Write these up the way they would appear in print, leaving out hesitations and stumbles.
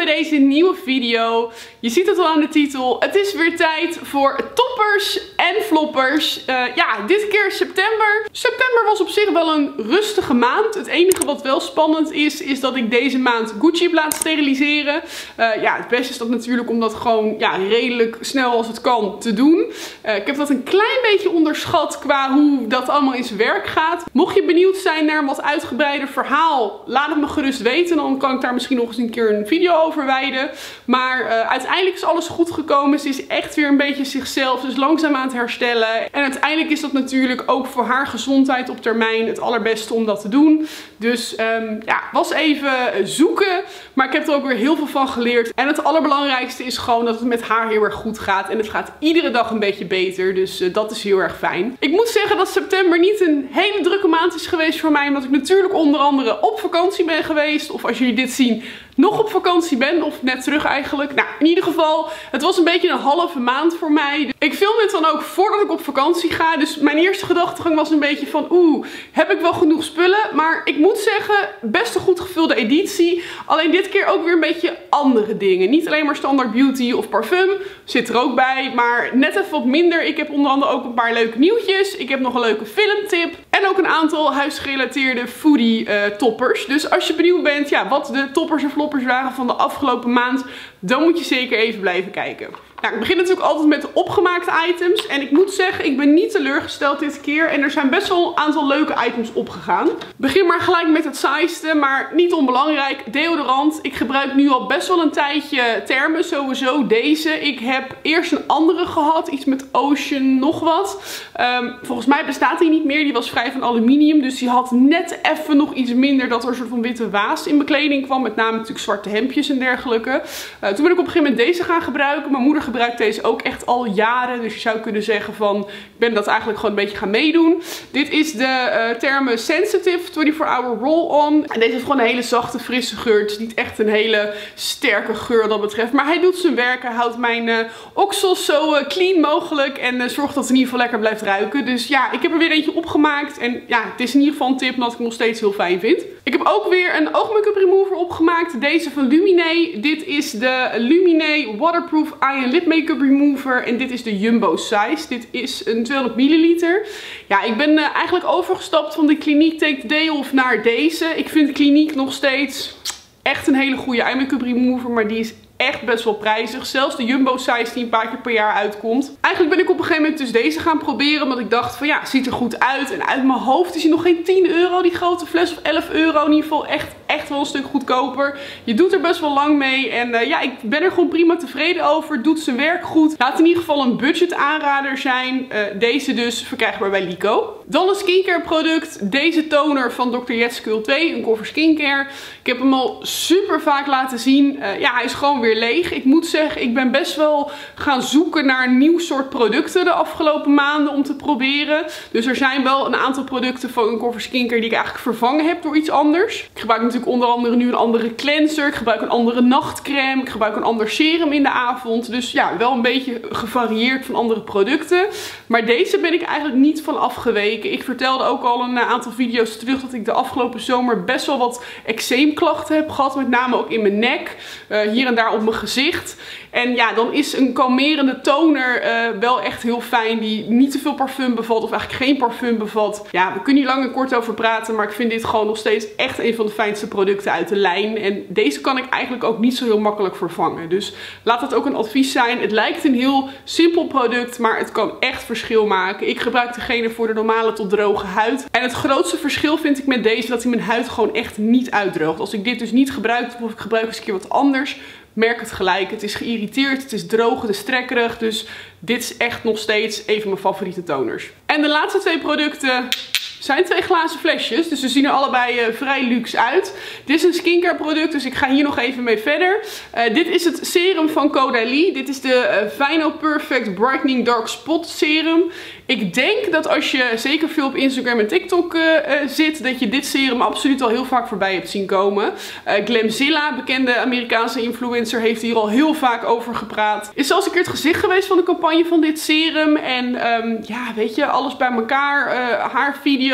deze nieuwe video. Je ziet het al aan de titel. Het is weer tijd voor toppers en floppers. Ja, dit keer september. September was op zich wel een rustige maand. Het enige wat wel spannend is dat ik deze maand Gucci heb laten steriliseren. Ja, het beste is dat natuurlijk om dat gewoon redelijk snel als het kan te doen. Ik heb dat een klein beetje onderschat qua hoe dat allemaal in zijn werk gaat. Mocht je benieuwd zijn naar een wat uitgebreider verhaal, laat het me gerust weten. Dan kan ik daar misschien nog eens een keer een video over wijden. Maar uiteindelijk is alles goed gekomen. Ze is echt weer een beetje zichzelf. Dus langzaam aan het herstellen. En uiteindelijk is dat natuurlijk ook voor haar gezondheid op termijn het allerbeste om dat te doen. Dus ja, was even zoeken. Maar ik heb er ook weer heel veel van geleerd. En het allerbelangrijkste is gewoon dat het met haar heel erg goed gaat. En het gaat iedere dag een beetje beter. Dus dat is heel erg fijn. Ik moet zeggen dat september niet een hele drukke maand is geweest voor mij. Omdat ik natuurlijk onder andere op vakantie ben geweest. Of als jullie dit zien, nog op vakantie ben. Of net terug eigenlijk. Nou, in ieder geval, het was een beetje een halve maand voor mij. Ik film dit dan ook voordat ik op vakantie ga. Dus mijn eerste gedachtegang was een beetje van, heb ik wel genoeg spullen? Maar ik moet zeggen, best een goed gevulde editie. Alleen dit keer ook weer een beetje andere dingen. Niet alleen maar standaard beauty of parfum. Zit er ook bij. Maar net even wat minder. Ik heb onder andere ook een paar leuke nieuwtjes. Ik heb nog een leuke filmtip. En ook een aantal huisgerelateerde foodie toppers. Dus als je benieuwd bent wat de toppers en floppers waren van de afgelopen maand, dan moet je zeker even blijven kijken. Nou, ik begin natuurlijk altijd met de opgemaakte items. En ik moet zeggen, ik ben niet teleurgesteld dit keer. En er zijn best wel een aantal leuke items opgegaan. Ik begin maar gelijk met het saaiste, maar niet onbelangrijk. Deodorant. Ik gebruik nu al best wel een tijdje Termen. Sowieso deze. Ik heb eerst een andere gehad. Iets met Ocean nog wat. Volgens mij bestaat die niet meer. Die was vrij van aluminium. Dus die had net even nog iets minder dat er een soort van witte waas in mijn kleding kwam. Met name natuurlijk zwarte hemdjes en dergelijke. Toen ben ik op een gegeven moment deze gaan gebruiken. Mijn moeder gebruikt deze ook echt al jaren. Dus je zou kunnen zeggen van, ik ben dat eigenlijk gewoon een beetje gaan meedoen. Dit is de Termen Sensitive 24-hour roll-on. En deze heeft gewoon een hele zachte, frisse geur. Het is niet echt een hele sterke geur wat dat betreft. Maar hij doet zijn werk. Hij houdt mijn oksels zo clean mogelijk. En zorgt dat het in ieder geval lekker blijft ruiken. Dus ja, ik heb er weer eentje opgemaakt. En ja, het is in ieder geval een tip dat ik nog steeds heel fijn vind. Ik heb ook weer een oogmake-up remover opgemaakt. Deze van Luminee. Dit is de Luminee Waterproof Eye and Lip Make-up Remover. En dit is de Jumbo Size. Dit is een 200 milliliter. Ja, ik ben eigenlijk overgestapt van de Clinique Take the Day Off naar deze. Ik vind de Clinique nog steeds echt een hele goede eye make-up remover. Maar die is echt best wel prijzig. Zelfs de Jumbo Size die een paar keer per jaar uitkomt. Eigenlijk ben ik op een gegeven moment dus deze gaan proberen. Omdat ik dacht van ja, ziet er goed uit. En uit mijn hoofd is hij nog geen 10 euro die grote fles. Of 11 euro. In ieder geval echt wel een stuk goedkoper. Je doet er best wel lang mee. En ja, ik ben er gewoon prima tevreden over. Doet zijn werk goed. Laat in ieder geval een budget aanrader zijn. Deze dus verkrijgbaar bij Lyko. Dan een skincare product. Deze toner van Dr. Jeske 2. Een Cover Skincare. Ik heb hem al super vaak laten zien. Ja, hij is gewoon weer leeg. Ik moet zeggen, ik ben best wel gaan zoeken naar een nieuw soort producten de afgelopen maanden om te proberen. Dus er zijn wel een aantal producten van een Cover Skincare die ik eigenlijk vervangen heb door iets anders. Ik gebruik natuurlijk onder andere nu een andere cleanser. Ik gebruik een andere nachtcrème. Ik gebruik een ander serum in de avond. Dus ja, wel een beetje gevarieerd van andere producten. Maar deze ben ik eigenlijk niet van afgeweken. Ik vertelde ook al een aantal video's terug dat ik de afgelopen zomer best wel wat eczeemklachten heb gehad. Met name ook in mijn nek. Hier en daar op mijn gezicht. En ja, dan is een kalmerende toner wel echt heel fijn. Die niet te veel parfum bevat. Of eigenlijk geen parfum bevat. Ja, we kunnen hier lang en kort over praten. Maar ik vind dit gewoon nog steeds echt een van de fijnste producten uit de lijn. En deze kan ik eigenlijk ook niet zo heel makkelijk vervangen. Dus laat dat ook een advies zijn. Het lijkt een heel simpel product. Maar het kan echt verschil maken. Ik gebruik degene voor de normale tot droge huid. En het grootste verschil vind ik met deze. Dat hij mijn huid gewoon echt niet uitdroogt. Als ik dit dus niet gebruik. Of ik gebruik eens een keer wat anders. Merk het gelijk. Het is geïrriteerd, het is droog, het is trekkerig. Dus dit is echt nog steeds een van mijn favoriete toners. En de laatste twee producten zijn twee glazen flesjes. Dus ze zien er allebei vrij luxe uit. Dit is een skincare product, dus ik ga hier nog even mee verder. Dit is het serum van Caudalie. Dit is de Final Perfect Brightening Dark Spot Serum. Ik denk dat als je zeker veel op Instagram en TikTok zit, dat je dit serum absoluut al heel vaak voorbij hebt zien komen. Glamzilla, bekende Amerikaanse influencer, heeft hier al heel vaak over gepraat. Is zelfs een keer het gezicht geweest van de campagne van dit serum. En ja, weet je, alles bij elkaar. Haar video's.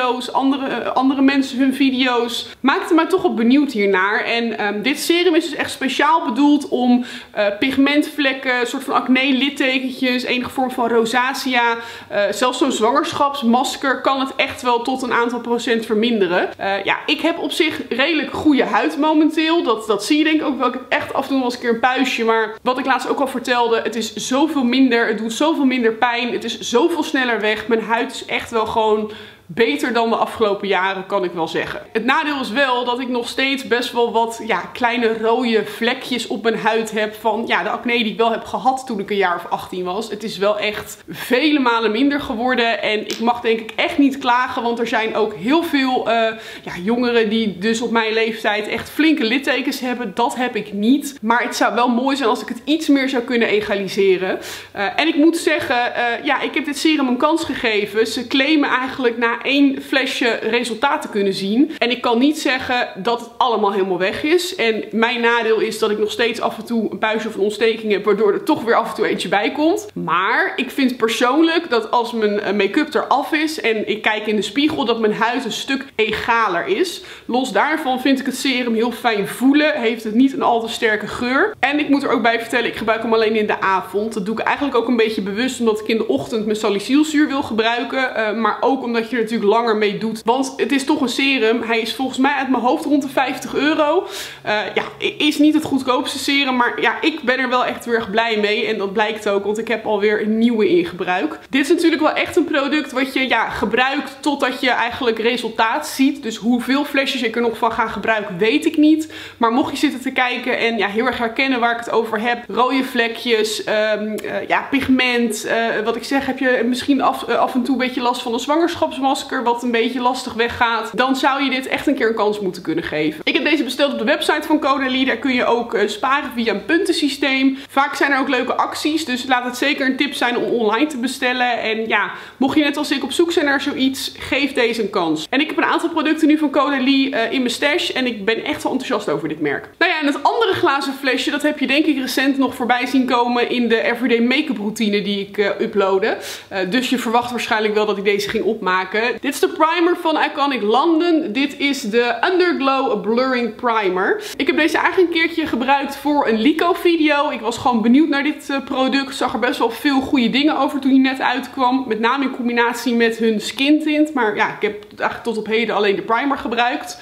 video's, andere mensen hun video's. Maakte mij toch wel benieuwd hiernaar. En dit serum is dus echt speciaal bedoeld om pigmentvlekken, een soort van acne, littekentjes, enige vorm van rosacea, zelfs zo'n zwangerschapsmasker kan het echt wel tot een aantal procent verminderen. Ja, ik heb op zich redelijk goede huid momenteel. Dat zie je denk ik ook wel. Ik heb echt af en toe wel eens een keer een puistje. Maar wat ik laatst ook al vertelde, het is zoveel minder. Het doet zoveel minder pijn. Het is zoveel sneller weg. Mijn huid is echt wel gewoon beter dan de afgelopen jaren, kan ik wel zeggen. Het nadeel is wel dat ik nog steeds best wel wat kleine rode vlekjes op mijn huid heb van de acne die ik wel heb gehad toen ik een jaar of 18 was. Het is wel echt vele malen minder geworden en ik mag denk ik echt niet klagen, want er zijn ook heel veel jongeren die dus op mijn leeftijd echt flinke littekens hebben. Dat heb ik niet. Maar het zou wel mooi zijn als ik het iets meer zou kunnen egaliseren. En ik moet zeggen, ik heb dit serum een kans gegeven. Ze claimen eigenlijk na 1 flesje resultaten kunnen zien. En ik kan niet zeggen dat het allemaal helemaal weg is. En mijn nadeel is dat ik nog steeds af en toe een puistje of een ontsteking heb, waardoor er toch weer af en toe eentje bij komt. Maar ik vind persoonlijk dat als mijn make-up eraf is en ik kijk in de spiegel, dat mijn huid een stuk egaler is. Los daarvan vind ik het serum heel fijn voelen. Heeft het niet een al te sterke geur. En ik moet er ook bij vertellen, ik gebruik hem alleen in de avond. Dat doe ik eigenlijk ook een beetje bewust, omdat ik in de ochtend mijn salicylzuur wil gebruiken. Maar ook omdat je er natuurlijk langer mee doet. Want het is toch een serum. Hij is volgens mij uit mijn hoofd rond de €50. Is niet het goedkoopste serum. Maar ja, ik ben er wel echt heel erg blij mee. En dat blijkt ook, want ik heb alweer een nieuwe in gebruik. Dit is natuurlijk wel echt een product wat je gebruikt totdat je eigenlijk resultaat ziet. Dus hoeveel flesjes ik er nog van ga gebruiken, weet ik niet. Maar mocht je zitten te kijken en heel erg herkennen waar ik het over heb. Rode vlekjes, pigment. Wat ik zeg, heb je misschien af en toe een beetje last van een zwangerschapsmasker, wat een beetje lastig weggaat. Dan zou je dit echt een keer een kans moeten kunnen geven. Ik heb deze besteld op de website van Caudalie. Daar kun je ook sparen via een puntensysteem. Vaak zijn er ook leuke acties. Dus laat het zeker een tip zijn om online te bestellen. En mocht je net als ik op zoek zijn naar zoiets, geef deze een kans. En ik heb een aantal producten nu van Caudalie in mijn stash. En ik ben echt wel enthousiast over dit merk. En het andere glazen flesje, dat heb je denk ik recent nog voorbij zien komen in de everyday make-up routine die ik uploadde. Dus je verwacht waarschijnlijk wel dat ik deze ging opmaken. Dit is de primer van Iconic London. Dit is de Underglow Blurring Primer. Ik heb deze eigenlijk een keertje gebruikt voor een Lyko video. Ik was gewoon benieuwd naar dit product. Zag er best wel veel goede dingen over toen hij net uitkwam. Met name in combinatie met hun skin tint. Maar ik heb eigenlijk tot op heden alleen de primer gebruikt.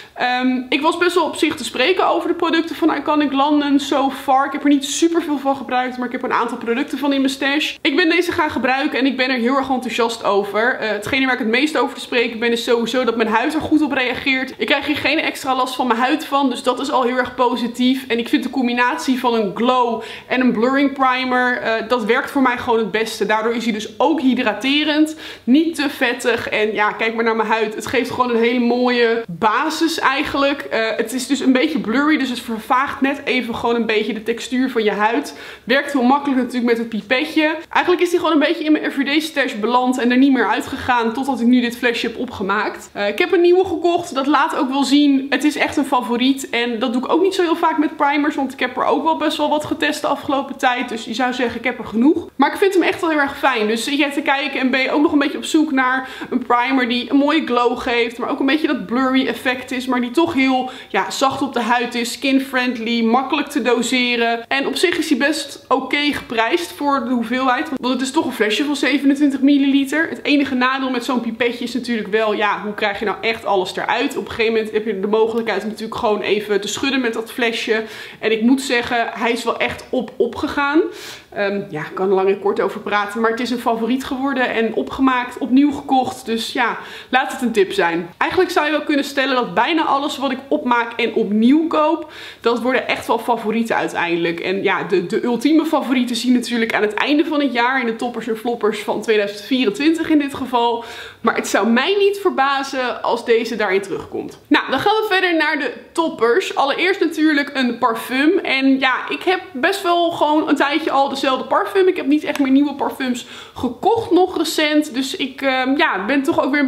Ik was best wel op zich te spreken over de producten van Iconic London so far. Ik heb er niet super veel van gebruikt, maar ik heb een aantal producten van in mijn stash. Ik ben deze gaan gebruiken en ik ben er heel erg enthousiast over. Hetgene waar ik het meest over te spreken ben is sowieso dat mijn huid er goed op reageert. Ik krijg hier geen extra last van mijn huid van, dus dat is al heel erg positief. En ik vind de combinatie van een glow en een blurring primer, dat werkt voor mij gewoon het beste. Daardoor is hij dus ook hydraterend, niet te vettig. En kijk maar naar mijn huid. Het geeft gewoon een hele mooie basis eigenlijk. Het is dus een beetje blurry, dus het vervaagt net even gewoon een beetje de textuur van je huid. Werkt heel makkelijk natuurlijk met het pipetje. Eigenlijk is die gewoon een beetje in mijn everyday stash beland en er niet meer uitgegaan totdat ik nu dit flesje heb opgemaakt. Ik heb een nieuwe gekocht, dat laat ook wel zien. Het is echt een favoriet en dat doe ik ook niet zo heel vaak met primers, want ik heb er ook wel best wel wat getest de afgelopen tijd. Dus je zou zeggen, ik heb er genoeg. Maar ik vind hem echt wel heel erg fijn. Dus zit jij te kijken en ben je ook nog een beetje op zoek naar een primer die een mooie glow geeft, maar ook een beetje dat blurry effect is, maar die toch heel zacht op de huid is, skin friendly, makkelijk te doseren. En op zich is hij best oké geprijsd voor de hoeveelheid, want het is toch een flesje van 27 milliliter. Het enige nadeel met zo'n pipetje is natuurlijk wel, hoe krijg je nou echt alles eruit? Op een gegeven moment heb je de mogelijkheid om natuurlijk gewoon even te schudden met dat flesje. En ik moet zeggen, hij is wel echt opgegaan. Ik kan er lang en kort over praten, maar het is een favoriet geworden en opgemaakt, opnieuw gekocht. Dus laat het een tip zijn. Eigenlijk zou je wel kunnen stellen dat bijna alles wat ik opmaak en opnieuw koop, dat worden echt wel favorieten uiteindelijk. En de ultieme favorieten zien natuurlijk aan het einde van het jaar in de toppers en floppers van 2024 in dit geval. Maar het zou mij niet verbazen als deze daarin terugkomt. Nou, dan gaan we verder naar de toppers. Allereerst natuurlijk een parfum. En ik heb best wel gewoon een tijdje al dezelfde parfum. Ik heb niet echt meer nieuwe parfums gekocht nog recent. Dus ik ben toch ook weer een beetje aan het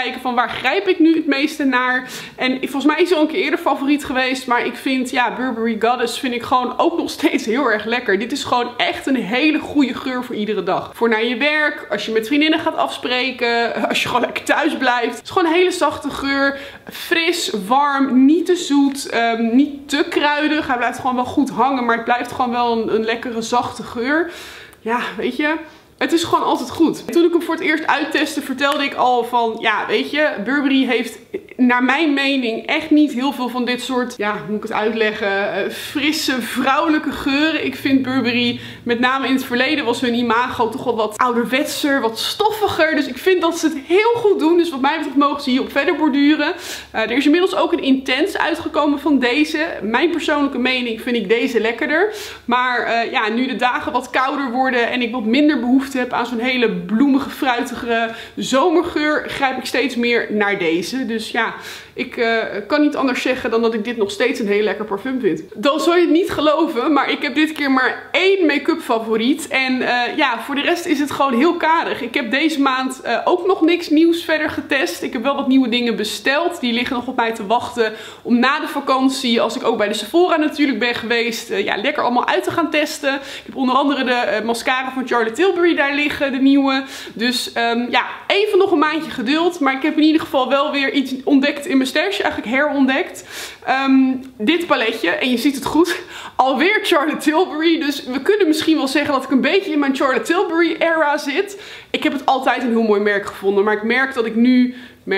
kijken van waar grijp ik nu het meeste naar. En volgens mij is hij al een keer eerder favoriet geweest. Maar ik vind, ja, Burberry Goddess vind ik gewoon ook nog steeds heel erg lekker. Dit is gewoon echt een hele goede geur voor iedere dag. Voor naar je werk, als je met vriendinnen gaat afspreken, als je gewoon lekker thuis blijft. Het is gewoon een hele zachte geur. Fris, warm, niet te zoet, niet te kruidig. Hij blijft gewoon wel goed hangen, maar het blijft gewoon wel een lekkere zachte geur. Ja, weet je, het is gewoon altijd goed. Toen ik hem voor het eerst uittestte, vertelde ik al van, ja, weet je, Burberry heeft naar mijn mening echt niet heel veel van dit soort, ja, hoe moet ik het uitleggen, frisse, vrouwelijke geuren. Ik vind Burberry, met name in het verleden was hun imago toch wel wat ouderwetser, wat stoffiger. Dus ik vind dat ze het heel goed doen. Dus wat mij betreft mogen ze hierop verder borduren. Er is inmiddels ook een Intense uitgekomen van deze. Mijn persoonlijke mening vind ik deze lekkerder. Maar ja, nu de dagen wat kouder worden en ik wat minder behoefte heb aan zo'n hele bloemige, fruitige zomergeur, grijp ik steeds meer naar deze. Dus ja, ik kan niet anders zeggen dan dat ik dit nog steeds een heel lekker parfum vind. Dan zou je het niet geloven, maar ik heb dit keer maar 1 make-up favoriet. En ja, voor de rest is het gewoon heel karig. Ik heb deze maand ook nog niks nieuws verder getest. Ik heb wel wat nieuwe dingen besteld. Die liggen nog op mij te wachten om na de vakantie, als ik ook bij de Sephora natuurlijk ben geweest, ja, lekker allemaal uit te gaan testen. Ik heb onder andere de mascara van Charlotte Tilbury daar liggen, de nieuwe. Dus ja, even nog een maandje geduld. Maar ik heb in ieder geval wel weer iets ontdekt in mijn stash, eigenlijk herontdekt. Dit paletje, en je ziet het goed, alweer Charlotte Tilbury. Dus we kunnen misschien wel zeggen dat ik een beetje in mijn Charlotte Tilbury era zit. Ik heb het altijd een heel mooi merk gevonden, maar ik merk dat ik nu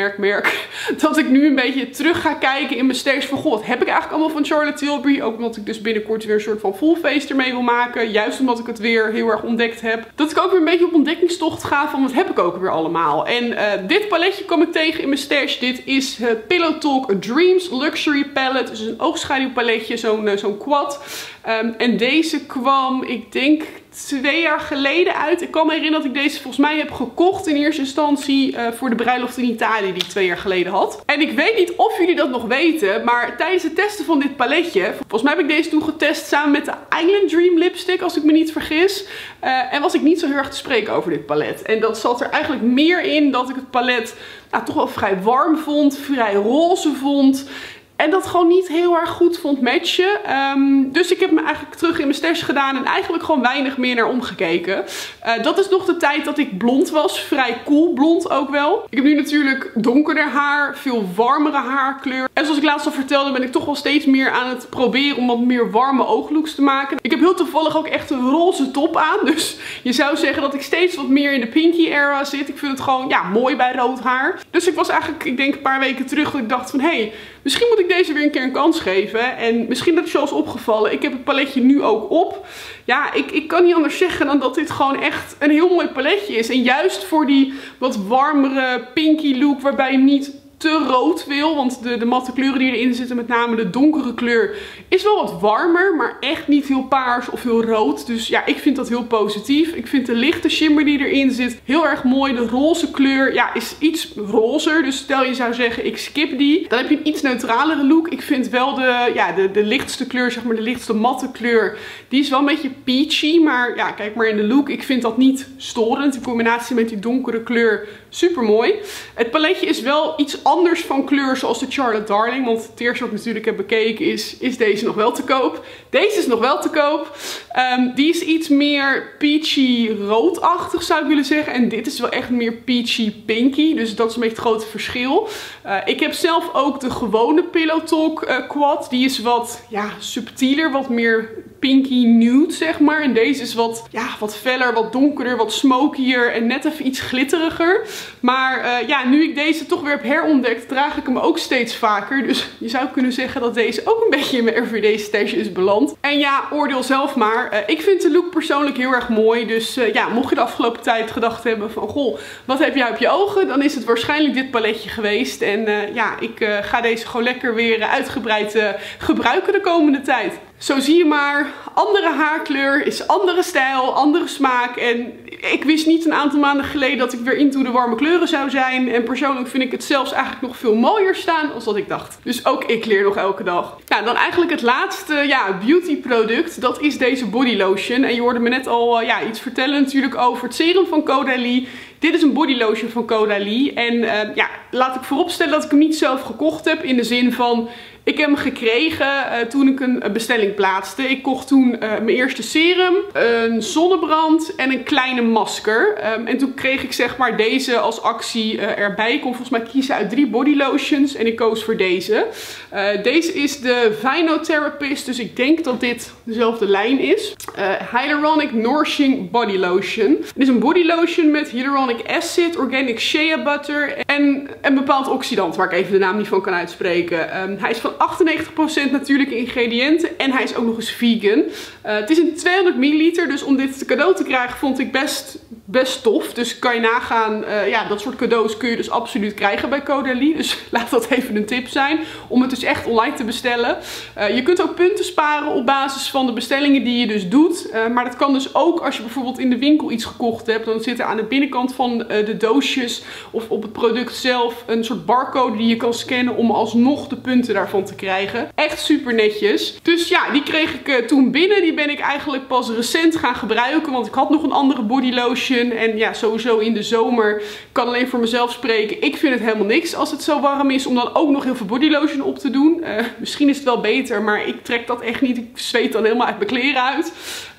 dat ik nu een beetje terug ga kijken in mijn stash van, goh, wat heb ik eigenlijk allemaal van Charlotte Tilbury? Ook omdat ik dus binnenkort weer een soort van full face ermee wil maken. Juist omdat ik het weer heel erg ontdekt heb. Dat ik ook weer een beetje op ontdekkingstocht ga van, wat heb ik ook weer allemaal? En dit paletje kwam ik tegen in mijn stash. Dit is het Pillow Talk Dreams Luxury Palette. Dus een oogschaduwpaletje, zo'n quad. En deze kwam, ik denk, 2 jaar geleden uit. Ik kan me herinneren dat ik deze volgens mij heb gekocht in eerste instantie voor de bruiloft in Italië die ik 2 jaar geleden had. En ik weet niet of jullie dat nog weten, maar tijdens het testen van dit paletje, volgens mij heb ik deze toen getest samen met de Island Dream lipstick, als ik me niet vergis. En was ik niet zo heel erg te spreken over dit palet. En dat zat er eigenlijk meer in dat ik het palet nou, toch wel vrij warm vond, vrij roze vond. En dat gewoon niet heel erg goed vond matchen. Dus ik heb me eigenlijk terug in mijn stash gedaan en eigenlijk gewoon weinig meer naar omgekeken. Dat is nog de tijd dat ik blond was. Vrij cool blond ook wel. Ik heb nu natuurlijk donkerder haar, veel warmere haarkleur. En zoals ik laatst al vertelde ben ik toch wel steeds meer aan het proberen om wat meer warme ooglooks te maken. Ik heb heel toevallig ook echt een roze top aan. Dus je zou zeggen dat ik steeds wat meer in de pinky era zit. Ik vind het gewoon ja, mooi bij rood haar. Dus ik was eigenlijk, ik denk een paar weken terug dat ik dacht van, hé, misschien moet ik deze weer een keer een kans geven. En misschien dat het je al is opgevallen. Ik heb het paletje nu ook op. Ja, ik kan niet anders zeggen dan dat dit gewoon echt een heel mooi paletje is. En juist voor die wat warmere pinky look, waarbij je niet te rood wil, want de matte kleuren die erin zitten, met name de donkere kleur, is wel wat warmer, maar echt niet heel paars of heel rood. Dus ja, ik vind dat heel positief. Ik vind de lichte shimmer die erin zit heel erg mooi. De roze kleur, ja, is iets rozer. Dus stel je zou zeggen, ik skip die, dan heb je een iets neutralere look. Ik vind wel de lichtste kleur, zeg maar de lichtste matte kleur, die is wel een beetje peachy, maar ja, kijk maar in de look. Ik vind dat niet storend. In combinatie met die donkere kleur, super mooi. Het paletje is wel iets anders van kleur zoals de Charlotte Darling. Want het eerste wat ik natuurlijk heb bekeken is deze nog wel te koop. Deze is nog wel te koop. Die is iets meer peachy roodachtig zou ik willen zeggen. En dit is wel echt meer peachy pinky. Dus dat is een beetje het grote verschil. Ik heb zelf ook de gewone Pillow Talk quad. Die is wat ja, subtieler, wat meer pinky nude zeg maar. En deze is wat feller, wat donkerder, wat smokier en net even iets glitteriger. Maar ja, nu ik deze toch weer heb herontdekt, draag ik hem ook steeds vaker. Dus je zou kunnen zeggen dat deze ook een beetje in mijn everyday stash is beland. En ja, oordeel zelf maar. Ik vind de look persoonlijk heel erg mooi. Dus ja, mocht je de afgelopen tijd gedacht hebben van, goh, wat heb jij op je ogen? Dan is het waarschijnlijk dit paletje geweest. En ja, ik ga deze gewoon lekker weer uitgebreid gebruiken de komende tijd. Zo zie je maar, andere haarkleur is andere stijl, andere smaak. En ik wist niet een aantal maanden geleden dat ik weer into de warme kleuren zou zijn. En persoonlijk vind ik het zelfs eigenlijk nog veel mooier staan dan dat ik dacht. Dus ook ik leer nog elke dag. Nou, dan eigenlijk het laatste ja, beauty product. Dat is deze body lotion. En je hoorde me net al iets vertellen natuurlijk over het serum van Caudalie. Dit is een body lotion van Caudalie. En ja, laat ik vooropstellen dat ik hem niet zelf gekocht heb. In de zin van, ik heb hem gekregen toen ik een bestelling plaatste. Ik kocht toen mijn eerste serum, een zonnebrand en een kleine masker. En toen kreeg ik zeg maar deze als actie erbij. Ik kon volgens mij kiezen uit 3 body lotions en ik koos voor deze. Deze is de Vinotherapist, dus ik denk dat dit dezelfde lijn is. Hyaluronic Nourishing Body Lotion. Het is een body lotion met hyaluronic acid, organic shea butter en een bepaald oxidant waar ik even de naam niet van kan uitspreken. Hij is van 98% natuurlijke ingrediënten en hij is ook nog eens vegan. Het is een 200 ml, dus om dit cadeau te krijgen vond ik best tof. Dus kan je nagaan, ja, dat soort cadeaus kun je dus absoluut krijgen bij Caudalie. Dus laat dat even een tip zijn om het dus echt online te bestellen. Je kunt ook punten sparen op basis van de bestellingen die je dus doet. Maar dat kan dus ook als je bijvoorbeeld in de winkel iets gekocht hebt. Dan zit er aan de binnenkant van de doosjes of op het product zelf een soort barcode die je kan scannen om alsnog de punten daarvan te krijgen. Echt super netjes. Dus ja, die kreeg ik toen binnen. Die ben ik eigenlijk pas recent gaan gebruiken, want ik had nog een andere body lotion. En ja, sowieso in de zomer, ik kan alleen voor mezelf spreken. Ik vind het helemaal niks als het zo warm is om dan ook nog heel veel body lotion op te doen. Misschien is het wel beter, maar ik trek dat echt niet. Ik zweet dan helemaal uit mijn kleren uit.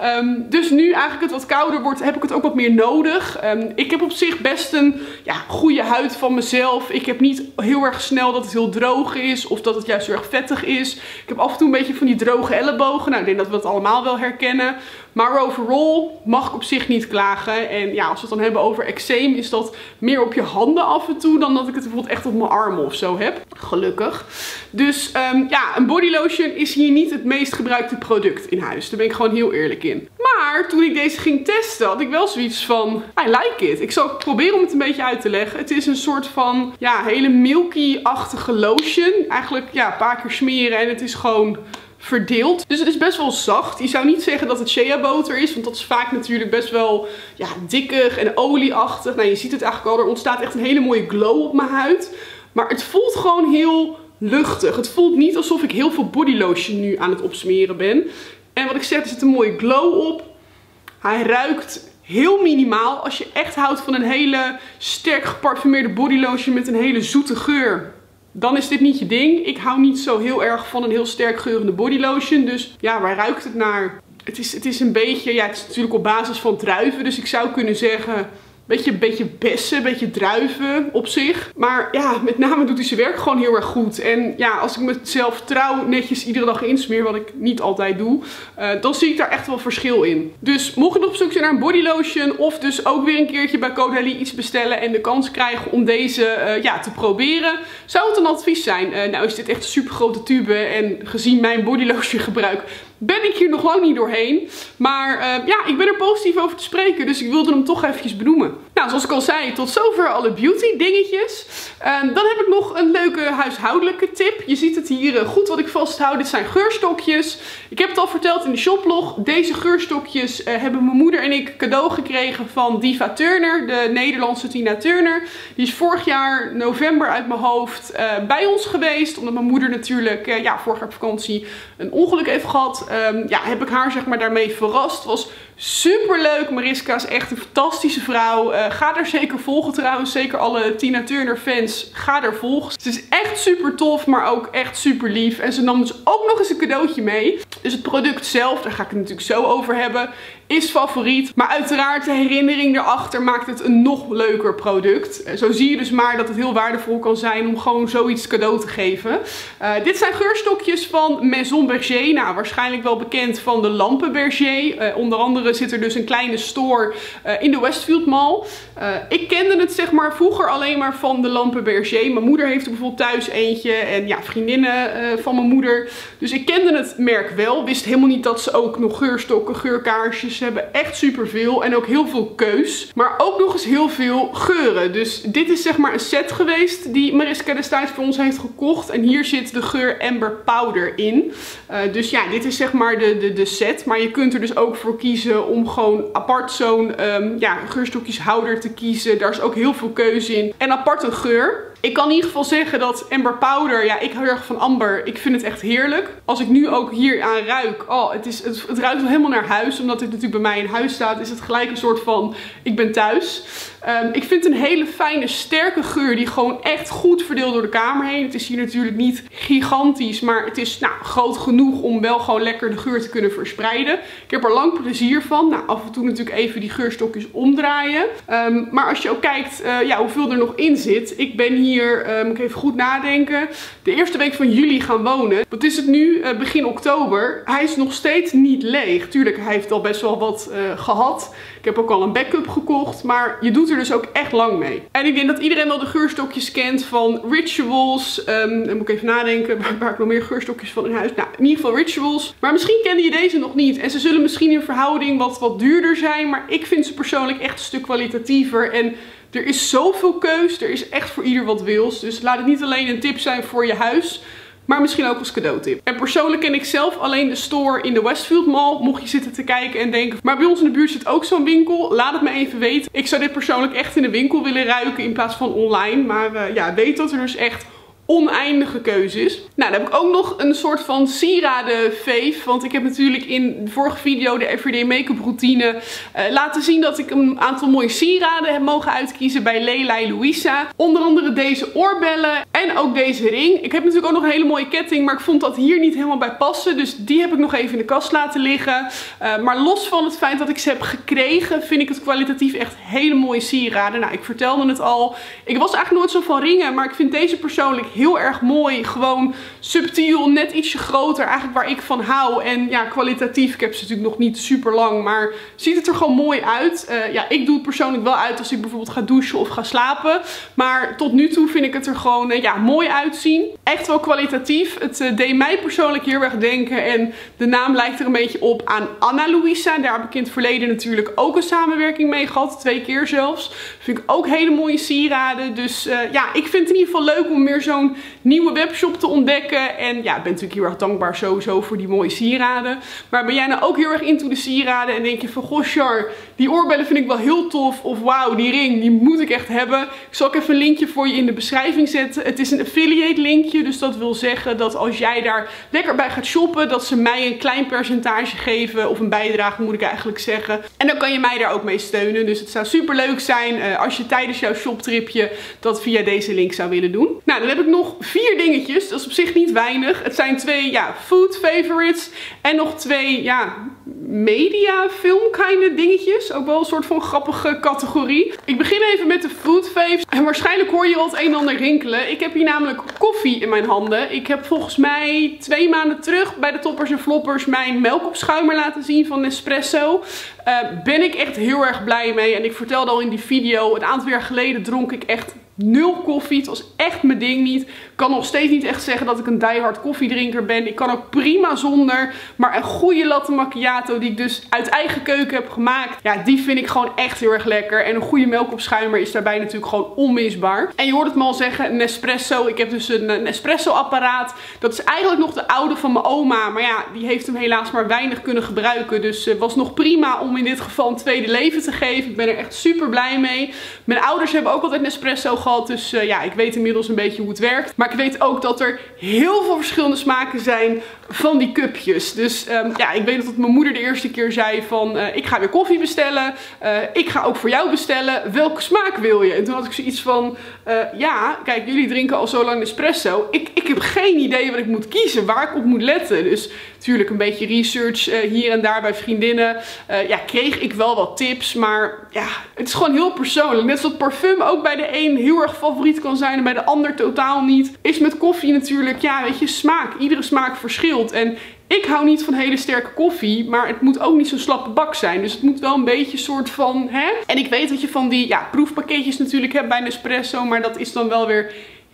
Dus nu eigenlijk het wat kouder wordt, heb ik het ook wat meer nodig. Ik heb op zich best een goede huid van mezelf. Ik heb niet heel erg snel dat het heel droog is of dat het juist heel erg vettig is. Ik heb af en toe een beetje van die droge ellebogen. Nou, ik denk dat we dat allemaal wel herkennen. Maar overall mag ik op zich niet klagen. En ja, als we het dan hebben over eczeem, is dat meer op je handen af en toe dan dat ik het bijvoorbeeld echt op mijn armen of zo heb. Gelukkig. Dus ja, een body lotion is hier niet het meest gebruikte product in huis. Daar ben ik gewoon heel eerlijk in. Maar toen ik deze ging testen, had ik wel zoiets van, I like it. Ik zal proberen om het een beetje uit te leggen. Het is een soort van, ja, hele milky-achtige lotion. Eigenlijk, ja, een paar keer smeren en het is gewoon verdeeld. Dus het is best wel zacht. Je zou niet zeggen dat het shea boter is, want dat is vaak natuurlijk best wel dikkig en olieachtig. Nou, je ziet het eigenlijk al, er ontstaat echt een hele mooie glow op mijn huid. Maar het voelt gewoon heel luchtig. Het voelt niet alsof ik heel veel body lotion nu aan het opsmeren ben. En wat ik zeg, er zit een mooie glow op. Hij ruikt heel minimaal. Als je echt houdt van een hele sterk geparfumeerde body lotion met een hele zoete geur, dan is dit niet je ding. Ik hou niet zo heel erg van een heel sterk geurende body lotion. Dus ja, waar ruikt het naar? Het is een beetje, ja, het is natuurlijk op basis van druiven. Dus ik zou kunnen zeggen, een beetje bessen, een beetje druiven op zich. Maar ja, met name doet hij zijn werk gewoon heel erg goed. En ja, als ik mezelf trouw netjes iedere dag insmeer, wat ik niet altijd doe, dan zie ik daar echt wel verschil in. Dus mocht je nog op zoek zijn naar een body lotion, of dus ook weer een keertje bij Caudalie iets bestellen en de kans krijgen om deze te proberen, zou het een advies zijn. Nou is dit echt een super grote tube en gezien mijn body lotion gebruik ben ik hier nog lang niet doorheen. Maar ja, ik ben er positief over te spreken. Dus ik wilde hem toch eventjes benoemen. Nou, zoals ik al zei, tot zover alle beauty dingetjes. Dan heb ik nog een leuke huishoudelijke tip. Je ziet het hier goed wat ik vasthoud. Dit zijn geurstokjes. Ik heb het al verteld in de shoplog. Deze geurstokjes hebben mijn moeder en ik cadeau gekregen van Diva Turner. De Nederlandse Tina Turner. Die is vorig jaar november uit mijn hoofd bij ons geweest. Omdat mijn moeder natuurlijk vorig jaar op vakantie een ongeluk heeft gehad. Heb ik haar zeg maar daarmee verrast. Was super leuk. Mariska is echt een fantastische vrouw. Ga haar zeker volgen trouwens. Zeker alle Tina Turner fans. Ga haar volgen. Ze is echt super tof, maar ook echt super lief. En ze nam dus ook nog eens een cadeautje mee. Dus het product zelf, daar ga ik het natuurlijk zo over hebben, is favoriet. Maar uiteraard de herinnering erachter maakt het een nog leuker product. Zo zie je dus maar dat het heel waardevol kan zijn om gewoon zoiets cadeau te geven. Dit zijn geurstokjes van Maison Berger. Nou, waarschijnlijk wel bekend van de lampen Berger. Onder andere zit er dus een kleine store in de Westfield Mall. Ik kende het zeg maar vroeger alleen maar van de lampen Berger. Mijn moeder heeft er bijvoorbeeld thuis eentje. En ja, vriendinnen van mijn moeder. Dus ik kende het merk wel. Wist helemaal niet dat ze ook nog geurstokken, geurkaarsjes. Ze hebben echt super veel en ook heel veel keus. Maar ook nog eens heel veel geuren. Dus dit is zeg maar een set geweest die Mariska destijds voor ons heeft gekocht. En hier zit de geur Amber Powder in. Dus ja, dit is zeg maar de set. Maar je kunt er dus ook voor kiezen om gewoon apart zo'n geurstokjeshouder te kiezen. Daar is ook heel veel keuze in. En apart een geur. Ik kan in ieder geval zeggen dat Amber Powder, ja, ik hou heel erg van amber. Ik vind het echt heerlijk. Als ik nu ook hier aan ruik, oh, het ruikt wel helemaal naar huis. Omdat dit natuurlijk bij mij in huis staat, is het gelijk een soort van, ik ben thuis. Ik vind het een hele fijne, sterke geur die gewoon echt goed verdeelt door de kamer heen. Het is hier natuurlijk niet gigantisch, maar het is groot genoeg om wel gewoon lekker de geur te kunnen verspreiden. Ik heb er lang plezier van. Nou, af en toe natuurlijk even die geurstokjes omdraaien. Maar als je ook kijkt hoeveel er nog in zit. Ik ben hier, moet ik even goed nadenken, de eerste week van juli gaan wonen. Wat is het nu? Begin oktober. Hij is nog steeds niet leeg. Tuurlijk, hij heeft al best wel wat gehad. Ik heb ook al een backup gekocht, maar je doet er dus ook echt lang mee. En ik denk dat iedereen wel de geurstokjes kent van Rituals. Dan moet ik even nadenken waar ik nog meer geurstokjes van in huis. Nou, in ieder geval Rituals. Maar misschien kende je deze nog niet. En ze zullen misschien in verhouding wat duurder zijn, maar ik vind ze persoonlijk echt een stuk kwalitatiever. En er is zoveel keus, er is echt voor ieder wat wils. Dus laat het niet alleen een tip zijn voor je huis, maar misschien ook als cadeautip. En persoonlijk ken ik zelf alleen de store in de Westfield Mall. Mocht je zitten te kijken en denken, maar bij ons in de buurt zit ook zo'n winkel. Laat het me even weten. Ik zou dit persoonlijk echt in de winkel willen ruiken in plaats van online. Maar weet dat er dus echt oneindige keuzes. Nou, dan heb ik ook nog een soort van sieradenveef. Want ik heb natuurlijk in de vorige video, de Everyday Make-up routine, laten zien dat ik een aantal mooie sieraden heb mogen uitkiezen bij Lelai Louisa. Onder andere deze oorbellen en ook deze ring. Ik heb natuurlijk ook nog een hele mooie ketting, maar ik vond dat hier niet helemaal bij passen. Dus die heb ik nog even in de kast laten liggen. Maar los van het feit dat ik ze heb gekregen, vind ik het kwalitatief echt hele mooie sieraden. Nou, ik vertelde het al. Ik was eigenlijk nooit zo van ringen, maar ik vind deze persoonlijk heel erg mooi. Gewoon subtiel, net ietsje groter. Eigenlijk waar ik van hou. En ja, kwalitatief. Ik heb ze natuurlijk nog niet super lang. Maar ziet het er gewoon mooi uit. Ik doe het persoonlijk wel uit als ik bijvoorbeeld ga douchen of ga slapen. Maar tot nu toe vind ik het er gewoon mooi uitzien. Echt wel kwalitatief. Het deed mij persoonlijk heel erg denken. En de naam lijkt er een beetje op aan Anna Louisa. Daar heb ik in het verleden natuurlijk ook een samenwerking mee gehad. 2 keer zelfs. Vind ik ook hele mooie sieraden. Dus ik vind het in ieder geval leuk om meer zo'n nieuwe webshop te ontdekken. En ja, ik ben natuurlijk heel erg dankbaar sowieso voor die mooie sieraden. Maar ben jij nou ook heel erg into de sieraden en denk je van, goh Char, die oorbellen vind ik wel heel tof. Of wauw, die ring, die moet ik echt hebben. Ik zal ook even een linkje voor je in de beschrijving zetten. Het is een affiliate linkje, dus dat wil zeggen dat als jij daar lekker bij gaat shoppen, dat ze mij een klein percentage geven. Of een bijdrage moet ik eigenlijk zeggen. En dan kan je mij daar ook mee steunen. Dus het zou super leuk zijn als je tijdens jouw shoptripje dat via deze link zou willen doen. Nou, dan heb ik nog 4 dingetjes. Dat is op zich niet weinig. Het zijn 2 food favorites. En nog 2 media film kind of dingetjes. Ook wel een soort van grappige categorie. Ik begin even met de food faves. En waarschijnlijk hoor je al het een en ander rinkelen. Ik heb hier namelijk koffie in mijn handen. Ik heb volgens mij 2 maanden terug bij de Toppers en Floppers mijn melkopschuimer laten zien van Nespresso. Ben ik echt heel erg blij mee. En ik vertelde al in die video, een aantal jaar geleden dronk ik echt 0 koffie. Het was echt mijn ding niet. Ik kan nog steeds niet echt zeggen dat ik een diehard koffiedrinker ben. Ik kan ook prima zonder. Maar een goede latte macchiato die ik dus uit eigen keuken heb gemaakt. Ja, die vind ik gewoon echt heel erg lekker. En een goede melkopschuimer is daarbij natuurlijk gewoon onmisbaar. En je hoort het me al zeggen, Nespresso. Ik heb dus een Nespresso apparaat. Dat is eigenlijk nog de oude van mijn oma. Maar ja, die heeft hem helaas maar weinig kunnen gebruiken. Dus was nog prima om in dit geval een tweede leven te geven. Ik ben er echt super blij mee. Mijn ouders hebben ook altijd Nespresso gehad. Dus ik weet inmiddels een beetje hoe het werkt. Maar ik weet ook dat er heel veel verschillende smaken zijn van die cupjes. Dus ik weet dat mijn moeder de eerste keer zei van ik ga weer koffie bestellen. Ik ga ook voor jou bestellen. Welke smaak wil je? En toen had ik zoiets van kijk, jullie drinken al zo lang Nespresso. Ik heb geen idee wat ik moet kiezen. Waar ik op moet letten. Dus natuurlijk een beetje research hier en daar bij vriendinnen. Kreeg ik wel wat tips. Maar ja, het is gewoon heel persoonlijk. Net zoals parfum ook bij de een heel erg favoriet kan zijn en bij de ander totaal niet. Is met koffie natuurlijk, weet je, smaak. Iedere smaak verschilt. En ik hou niet van hele sterke koffie, maar het moet ook niet zo'n slappe bak zijn. Dus het moet wel een beetje soort van, En ik weet dat je van die proefpakketjes natuurlijk hebt bij Nespresso, maar dat is dan wel weer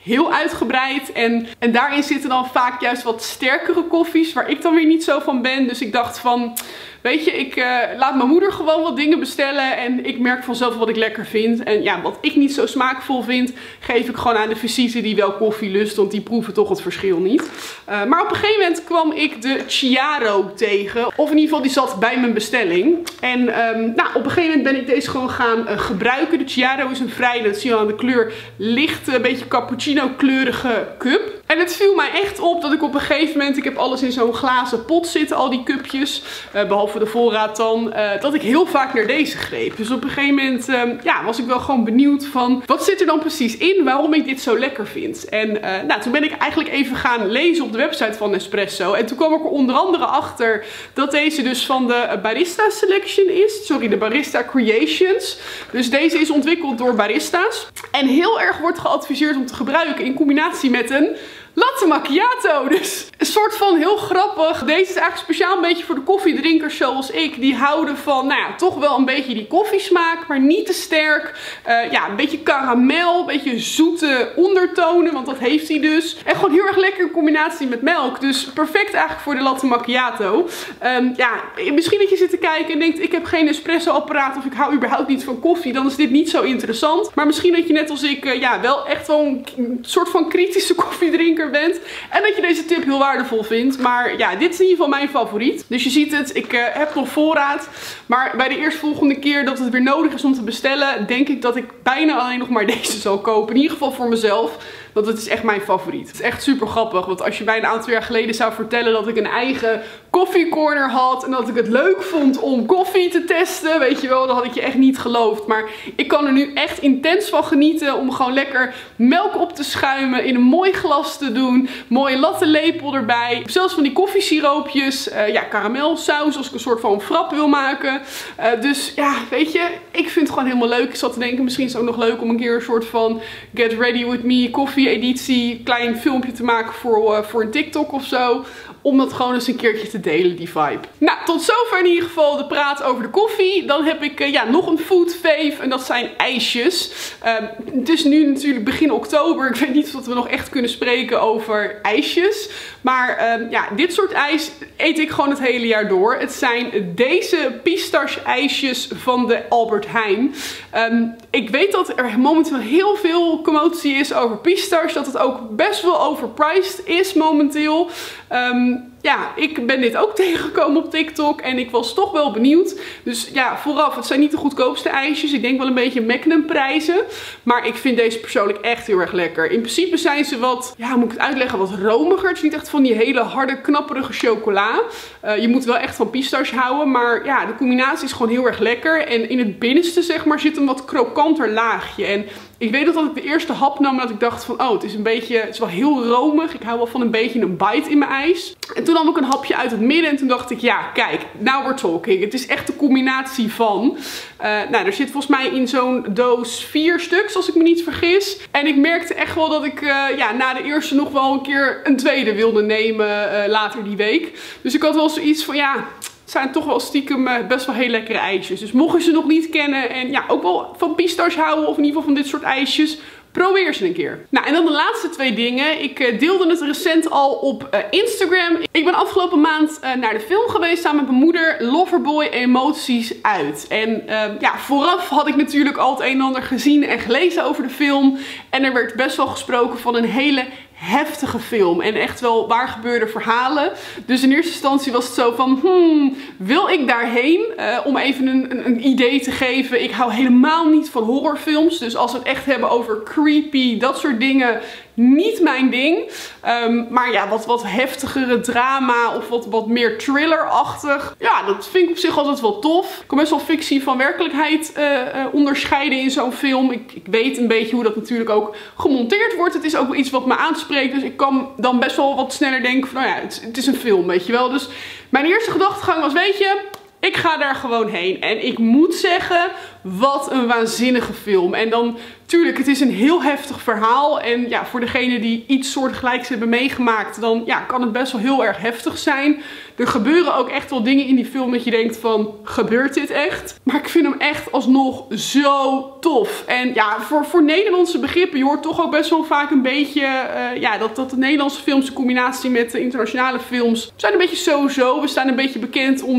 heel uitgebreid. En daarin zitten dan vaak juist wat sterkere koffies, waar ik dan weer niet zo van ben. Dus ik dacht van, weet je, ik laat mijn moeder gewoon wat dingen bestellen. En ik merk vanzelf wat ik lekker vind. En ja, wat ik niet zo smaakvol vind, geef ik gewoon aan de visite die wel koffie lust. Want die proeven toch het verschil niet. Maar op een gegeven moment kwam ik de Chiaro tegen. Of in ieder geval, die zat bij mijn bestelling. En nou, op een gegeven moment ben ik deze gewoon gaan gebruiken. De Chiaro is een vrij, dat zie je aan de kleur, licht, een beetje cappuccino kleurige cup. En het viel mij echt op dat ik op een gegeven moment, ik heb alles in zo'n glazen pot zitten, al die cupjes, behalve de voorraad dan, dat ik heel vaak naar deze greep. Dus op een gegeven moment ja, was ik wel gewoon benieuwd van, wat zit er dan precies in, waarom ik dit zo lekker vind. En nou, toen ben ik eigenlijk even gaan lezen op de website van Nespresso. En toen kwam ik er onder andere achter dat deze dus van de Barista Selection is. Sorry, de Barista Creations. Dus deze is ontwikkeld door barista's. En heel erg wordt geadviseerd om te gebruiken in combinatie met een latte macchiato. Dus een soort van heel grappig. Deze is eigenlijk speciaal een beetje voor de koffiedrinkers zoals ik. Die houden van, nou ja, toch wel een beetje die koffiesmaak, maar niet te sterk. Ja, een beetje karamel, een beetje zoete ondertonen, want dat heeft hij dus. En gewoon heel erg lekker in combinatie met melk. Dus perfect eigenlijk voor de latte macchiato. Ja, misschien dat je zit te kijken en denkt, ik heb geen espresso apparaat of ik hou überhaupt niet van koffie. Dan is dit niet zo interessant. Maar misschien dat je net als ik, ja, wel echt wel een soort van kritische koffiedrinker bent. En dat je deze tip heel waardevol vindt. Maar ja, dit is in ieder geval mijn favoriet. Dus je ziet het, ik heb nog voorraad. Maar bij de eerstvolgende keer dat het weer nodig is om te bestellen, denk ik dat ik bijna alleen nog maar deze zal kopen. In ieder geval voor mezelf. Want het is echt mijn favoriet. Het is echt super grappig. Want als je mij een aantal jaar geleden zou vertellen dat ik een eigen koffiecorner had. En dat ik het leuk vond om koffie te testen. Weet je wel, dan had ik je echt niet geloofd. Maar ik kan er nu echt intens van genieten. Om gewoon lekker melk op te schuimen. In een mooi glas te doen. Mooie latte lepel erbij. Zelfs van die koffiesiroopjes. Ja, karamelsaus als ik een soort van frap wil maken. Dus ja, weet je. Ik vind het gewoon helemaal leuk. Ik zat te denken, misschien is het ook nog leuk om een keer een soort van Get Ready With Me koffie editie, klein filmpje te maken voor een TikTok of zo. Om dat gewoon eens een keertje te delen, die vibe. Nou, tot zover in ieder geval de praat over de koffie. Dan heb ik ja, nog een food fave en dat zijn ijsjes. Het is nu natuurlijk begin oktober. Ik weet niet of we nog echt kunnen spreken over ijsjes. Maar ja, dit soort ijs eet ik gewoon het hele jaar door. Het zijn deze pistache ijsjes van de Albert Heijn. Ik weet dat er momenteel heel veel commotie is over pistache. Dat het ook best wel overpriced is momenteel. Ja, ik ben dit ook tegengekomen op TikTok en ik was toch wel benieuwd. Dus ja, vooraf, het zijn niet de goedkoopste ijsjes. Ik denk wel een beetje Magnum prijzen. Maar ik vind deze persoonlijk echt heel erg lekker. In principe zijn ze wat, ja, moet ik het uitleggen, wat romiger. Het is niet echt van die hele harde, knapperige chocola. Je moet wel echt van pistache houden. Maar ja, de combinatie is gewoon heel erg lekker. En in het binnenste, zeg maar, zit een wat krokanter laagje. En ik weet dat ik de eerste hap nam en dat ik dacht van, oh, het is een beetje, het is wel heel romig. Ik hou wel van een beetje een bite in mijn ijs. En toen nam ik een hapje uit het midden en toen dacht ik, ja, kijk, now we're talking. Het is echt de combinatie van. Nou, er zit volgens mij in zo'n doos 4 stuks, als ik me niet vergis. En ik merkte echt wel dat ik ja, na de eerste nog wel een keer een tweede wilde nemen later die week. Dus ik had wel zoiets van, ja, het zijn toch wel stiekem best wel heel lekkere ijsjes. Dus mocht je ze nog niet kennen en ja, ook wel van pistache houden of in ieder geval van dit soort ijsjes, probeer ze een keer. Nou, en dan de laatste 2 dingen. Ik deelde het recent al op Instagram. Ik ben afgelopen maand naar de film geweest samen met mijn moeder. Loverboy Emoties uit. En ja, vooraf had ik natuurlijk al het een en ander gezien en gelezen over de film. En er werd best wel gesproken van een hele heftige film en echt wel waar gebeurde verhalen. Dus in eerste instantie was het zo van, wil ik daarheen? Om even een idee te geven. Ik hou helemaal niet van horrorfilms. Dus als we het echt hebben over creepy, dat soort dingen, niet mijn ding. Maar ja, wat heftigere drama of wat meer thrillerachtig. Ja, dat vind ik op zich altijd wel tof. Ik kan best wel fictie van werkelijkheid onderscheiden in zo'n film. Ik weet een beetje hoe dat natuurlijk ook gemonteerd wordt. Het is ook wel iets wat me aanspreekt. Dus ik kan dan best wel wat sneller denken van, nou ja, het is een film, weet je wel. Dus mijn eerste gedachtegang was, weet je, ik ga daar gewoon heen. En ik moet zeggen, wat een waanzinnige film. En dan, tuurlijk, het is een heel heftig verhaal. En ja, voor degenen die iets soortgelijks hebben meegemaakt, dan ja, kan het best wel heel erg heftig zijn. Er gebeuren ook echt wel dingen in die film dat je denkt van, gebeurt dit echt? Maar ik vind hem echt alsnog zo tof. En ja, voor Nederlandse begrippen, je hoort toch ook best wel vaak een beetje, ja, dat de Nederlandse films in combinatie met de internationale films zijn een beetje zo. We staan een beetje bekend om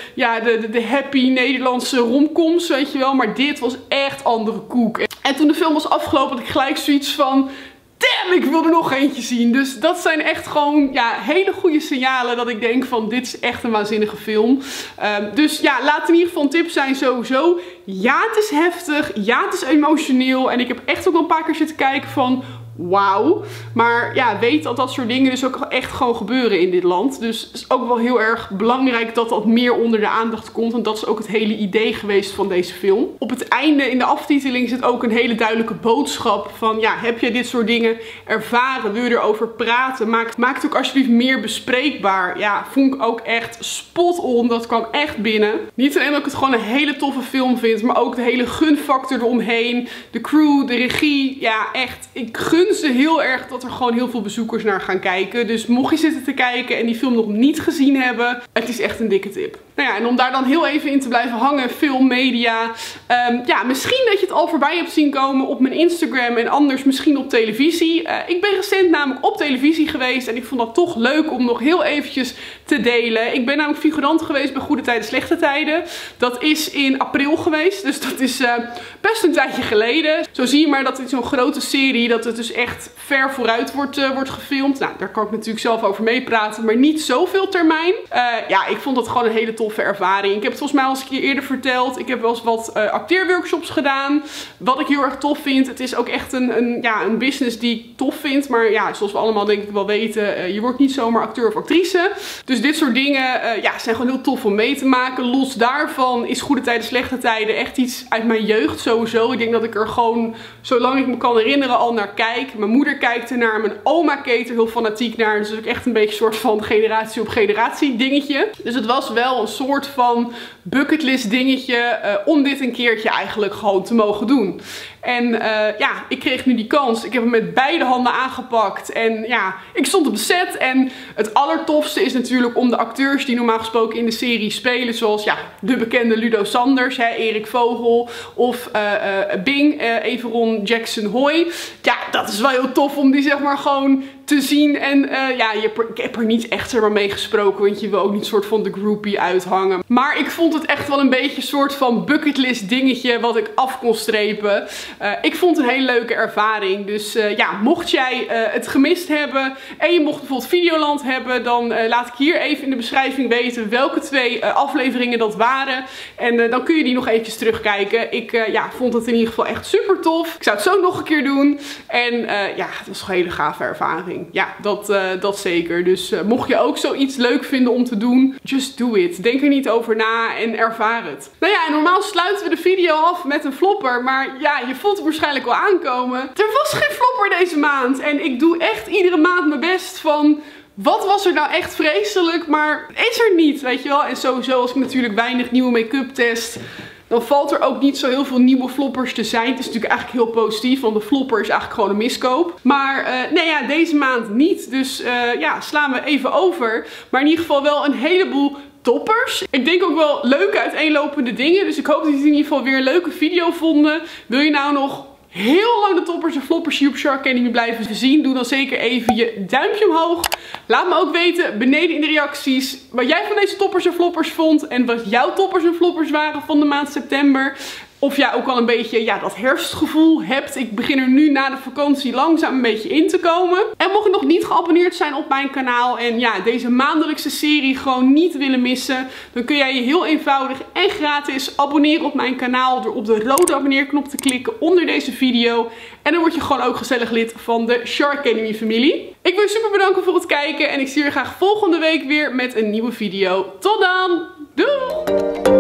de happy Nederlandse romcoms, weet je wel. Maar dit was echt andere koek. En toen de film was afgelopen had ik gelijk zoiets van, damn, ik wil er nog eentje zien. Dus dat zijn echt gewoon ja, hele goede signalen dat ik denk van dit is echt een waanzinnige film. Dus ja, laat in ieder geval een tip zijn sowieso. Ja, het is heftig. Ja, het is emotioneel. En ik heb echt ook wel een paar keer zitten kijken van wauw. Maar ja, weet dat dat soort dingen dus ook echt gewoon gebeuren in dit land. Dus het is ook wel heel erg belangrijk dat dat meer onder de aandacht komt. Want dat is ook het hele idee geweest van deze film. Op het einde in de aftiteling zit ook een hele duidelijke boodschap van ja, heb je dit soort dingen ervaren? Wil je erover praten? Maak het ook alsjeblieft meer bespreekbaar. Ja, vond ik ook echt spot on. Dat kwam echt binnen. Niet alleen dat ik het gewoon een hele toffe film vind, maar ook de hele gunfactor eromheen. De crew, de regie. Ja, echt. Ik gun ze heel erg dat er gewoon heel veel bezoekers naar gaan kijken. Dus mocht je zitten te kijken en die film nog niet gezien hebben, het is echt een dikke tip. Nou ja, en om daar dan heel even in te blijven hangen, film, media. Ja, misschien dat je het al voorbij hebt zien komen op mijn Instagram en anders misschien op televisie. Ik ben recent namelijk op televisie geweest en ik vond dat toch leuk om nog heel eventjes te delen. Ik ben namelijk figurant geweest bij Goede Tijden, Slechte Tijden. Dat is in april geweest, dus dat is best een tijdje geleden. Zo zie je maar dat dit zo'n grote serie, dat het dus echt ver vooruit wordt gefilmd. Nou, daar kan ik natuurlijk zelf over meepraten, maar niet zoveel termijn. Ja, ik vond dat gewoon een hele toffe ervaring. Ik heb het volgens mij al eens een keer eerder verteld. Ik heb wel eens wat acteerworkshops gedaan. Wat ik heel erg tof vind. Het is ook echt een business die ik tof vind. Maar ja, zoals we allemaal denk ik wel weten, je wordt niet zomaar acteur of actrice. Dus dit soort dingen ja, zijn gewoon heel tof om mee te maken. Los daarvan is Goede Tijden, Slechte Tijden echt iets uit mijn jeugd sowieso. Ik denk dat ik er gewoon, zolang ik me kan herinneren, al naar kijk. Mijn moeder kijkt ernaar, mijn oma keek er heel fanatiek naar. Dus het is ook echt een beetje een soort van generatie op generatie dingetje. Dus het was wel een soort van bucketlist dingetje om dit een keertje eigenlijk gewoon te mogen doen. En ja, ik kreeg nu die kans. Ik heb hem met beide handen aangepakt. En ja, ik stond op de set. En het allertofste is natuurlijk om de acteurs die normaal gesproken in de serie spelen. Zoals ja, de bekende Ludo Sanders, Erik Vogel of Bing, Everon Jackson Hoy. Ja, dat is wel heel tof om die zeg maar gewoon te zien. En ja, ik heb er niet echt er maar mee gesproken. Want je wil ook niet soort van de groupie uithangen. Maar ik vond het echt wel een beetje een soort van bucketlist dingetje wat ik af kon strepen. Ik vond het een hele leuke ervaring. Dus ja, mocht jij het gemist hebben en je mocht bijvoorbeeld Videoland hebben, dan laat ik hier even in de beschrijving weten welke 2 afleveringen dat waren. En dan kun je die nog eventjes terugkijken. Ik ja, vond het in ieder geval echt super tof. Ik zou het zo nog een keer doen. En ja, het was een hele gave ervaring. Ja, dat zeker. Dus mocht je ook zoiets leuk vinden om te doen, just do it. Denk er niet over na en ervaar het. Nou ja, en normaal sluiten we de video af met een flopper. Maar ja, je voelt het waarschijnlijk wel aankomen. Er was geen flopper deze maand. En ik doe echt iedere maand mijn best van, wat was er nou echt vreselijk, maar is er niet, weet je wel. En sowieso als ik natuurlijk weinig nieuwe make-up test, dan valt er ook niet zo heel veel nieuwe floppers te zijn. Het is natuurlijk eigenlijk heel positief, want de flopper is eigenlijk gewoon een miskoop. Maar nee ja, deze maand niet. Dus ja, slaan we even over. Maar in ieder geval wel een heleboel toppers. Ik denk ook wel leuke uiteenlopende dingen. Dus ik hoop dat jullie in ieder geval weer een leuke video vonden. Wil je nou nog heel lang de toppers en floppers hier op Shark Academy blijven zien? Doe dan zeker even je duimpje omhoog. Laat me ook weten beneden in de reacties wat jij van deze toppers en floppers vond. En wat jouw toppers en floppers waren van de maand september. Of jij ook al een beetje ja, dat herfstgevoel hebt. Ik begin er nu na de vakantie langzaam een beetje in te komen. En mocht je nog niet geabonneerd zijn op mijn kanaal en ja, deze maandelijkse serie gewoon niet willen missen, dan kun jij je heel eenvoudig en gratis abonneren op mijn kanaal door op de rode abonneerknop te klikken onder deze video. En dan word je gewoon ook gezellig lid van de Shark Academy familie. Ik wil je super bedanken voor het kijken en ik zie je graag volgende week weer met een nieuwe video. Tot dan! Doei!